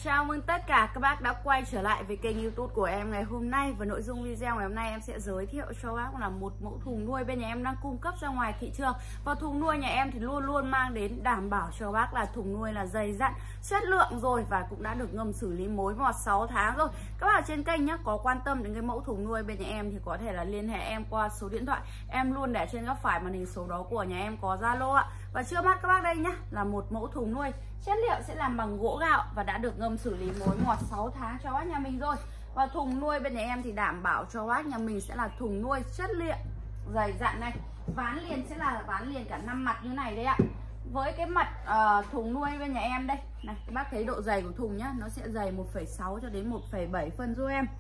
Chào mừng tất cả các bác đã quay trở lại với kênh YouTube của em ngày hôm nay. Và nội dung video ngày hôm nay em sẽ giới thiệu cho bác là một mẫu thùng nuôi bên nhà em đang cung cấp ra ngoài thị trường. Và thùng nuôi nhà em thì luôn luôn mang đến đảm bảo cho bác là thùng nuôi là dày dặn, chất lượng rồi, và cũng đã được ngâm xử lý mối mọt 6 tháng rồi. Các bác ở trên kênh nhá, có quan tâm đến cái mẫu thùng nuôi bên nhà em thì có thể là liên hệ em qua số điện thoại em luôn để trên góc phải màn hình, số đó của nhà em có Zalo ạ. Và trước mắt các bác đây nhá, là một mẫu thùng nuôi chất liệu sẽ làm bằng gỗ gạo và đã được ngâm xử lý mối mọt 6 tháng cho bác nhà mình rồi. Và thùng nuôi bên nhà em thì đảm bảo cho bác nhà mình sẽ là thùng nuôi chất liệu dày dặn này. Ván liền sẽ là ván liền cả 5 mặt như này đấy ạ. Với cái mặt thùng nuôi bên nhà em đây này, các bác thấy độ dày của thùng nhá, nó sẽ dày 1,6 cho đến 1,7 phân giúp em.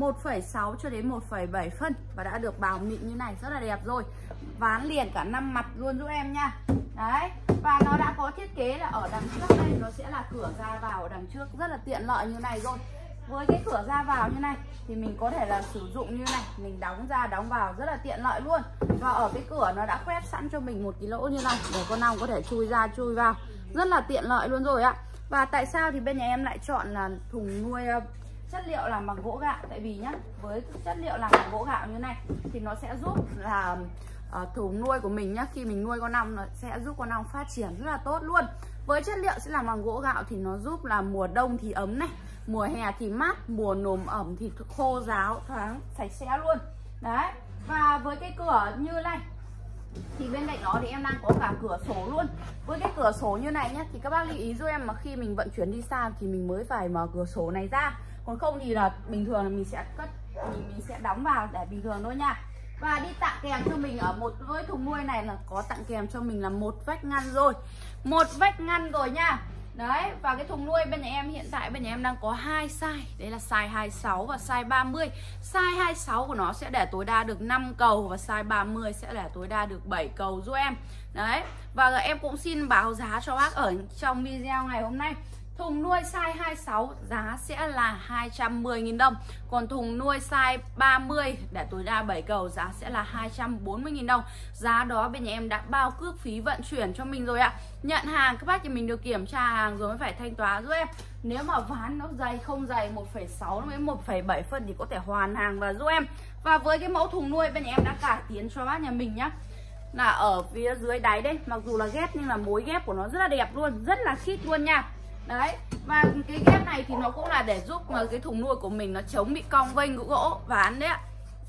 1,6 cho đến 1,7 phân và đã được bào mịn như này, rất là đẹp rồi. Ván liền cả 5 mặt luôn giúp em nha. Đấy, và nó đã có thiết kế là ở đằng trước đây nó sẽ là cửa ra vào ở đằng trước, rất là tiện lợi như này rồi. Với cái cửa ra vào như này thì mình có thể là sử dụng như này, mình đóng ra đóng vào rất là tiện lợi luôn. Và ở cái cửa nó đã khoét sẵn cho mình một cái lỗ như này để con ong có thể chui ra chui vào, rất là tiện lợi luôn rồi ạ. Và tại sao thì bên nhà em lại chọn là thùng nuôi chất liệu làm bằng gỗ gạo? Tại vì nhá, với chất liệu làm bằng gỗ gạo như này thì nó sẽ giúp là thùng nuôi của mình nhá, khi mình nuôi con ong nó sẽ giúp con ong phát triển rất là tốt luôn. Với chất liệu sẽ làm bằng gỗ gạo thì nó giúp là mùa đông thì ấm này, mùa hè thì mát, mùa nồm ẩm thì khô ráo thoáng sạch sẽ luôn. Đấy, và với cái cửa như này thì bên cạnh đó thì em đang có cả cửa sổ luôn. Với cái cửa sổ như này nhá thì các bác lưu ý giúp em, mà khi mình vận chuyển đi xa thì mình mới phải mở cửa sổ này ra, còn không thì là bình thường là mình sẽ cất, mình sẽ đóng vào để bình thường thôi nha. Và đi tặng kèm cho mình ở một với thùng nuôi này là có tặng kèm cho mình là một vách ngăn rồi, một vách ngăn rồi nha. Đấy, và cái thùng nuôi bên nhà em hiện tại bên nhà em đang có 2 size, đấy là size 26 và size 30. Size 26 của nó sẽ để tối đa được 5 cầu và size 30 sẽ để tối đa được 7 cầu giúp em. Đấy, và em cũng xin báo giá cho bác ở trong video ngày hôm nay. Thùng nuôi size 26 giá sẽ là 210.000 đồng. Còn thùng nuôi size 30 để tối đa 7 cầu giá sẽ là 240.000 đồng. Giá đó bên nhà em đã bao cước phí vận chuyển cho mình rồi ạ. Nhận hàng các bác thì mình được kiểm tra hàng rồi mới phải thanh toán giúp em. Nếu mà ván nó dày không dày 1,6 đến 1,7 phân thì có thể hoàn hàng và giúp em. Và với cái mẫu thùng nuôi bên nhà em đã cải tiến cho bác nhà mình nhá, là ở phía dưới đáy đây, mặc dù là ghép nhưng là mối ghép của nó rất là đẹp luôn, rất là khít luôn nha. Đấy, và cái ghép này thì nó cũng là để giúp mà cái thùng nuôi của mình nó chống bị cong vênh của gỗ ván đấy ạ.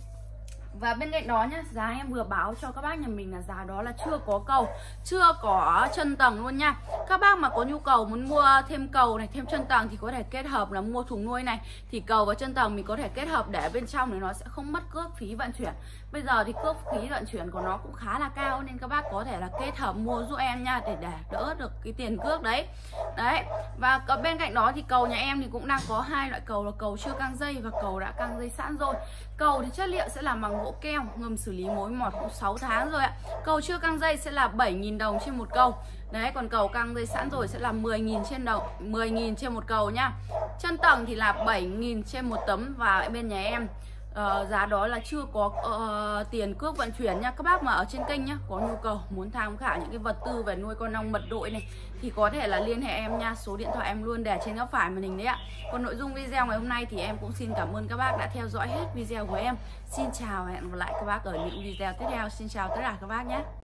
Và bên cạnh đó nhá, giá em vừa báo cho các bác nhà mình là giá đó là chưa có cầu, chưa có chân tầng luôn nha. Các bác mà có nhu cầu muốn mua thêm cầu này, thêm chân tầng thì có thể kết hợp là mua thùng nuôi này, thì cầu và chân tầng mình có thể kết hợp để bên trong thì nó sẽ không mất cước phí vận chuyển. Bây giờ thì cước phí vận chuyển của nó cũng khá là cao nên các bác có thể là kết hợp mua giúp em nha, để đỡ được cái tiền cước đấy. Đấy, và bên cạnh đó thì cầu nhà em thì cũng đang có 2 loại cầu, là cầu chưa căng dây và cầu đã căng dây sẵn rồi. Cầu thì chất liệu sẽ làm bằng gỗ keo, ngâm xử lý mối mọt cũng 6 tháng rồi ạ. Cầu chưa căng dây sẽ là 7.000 đồng trên một cầu. Đấy, còn cầu căng dây sẵn rồi sẽ là 10.000 trên một cầu nhá. Chân tầng thì là 7.000 trên một tấm. Và bên nhà em giá đó là chưa có tiền cước vận chuyển nha. Các bác mà ở trên kênh nhá, có nhu cầu muốn tham khảo những cái vật tư về nuôi con ong mật đội này thì có thể là liên hệ em nha, số điện thoại em luôn để trên góc phải màn hình đấy ạ. Còn nội dung video ngày hôm nay thì em cũng xin cảm ơn các bác đã theo dõi hết video của em. Xin chào và hẹn gặp lại các bác ở những video tiếp theo. Xin chào tất cả các bác nhé.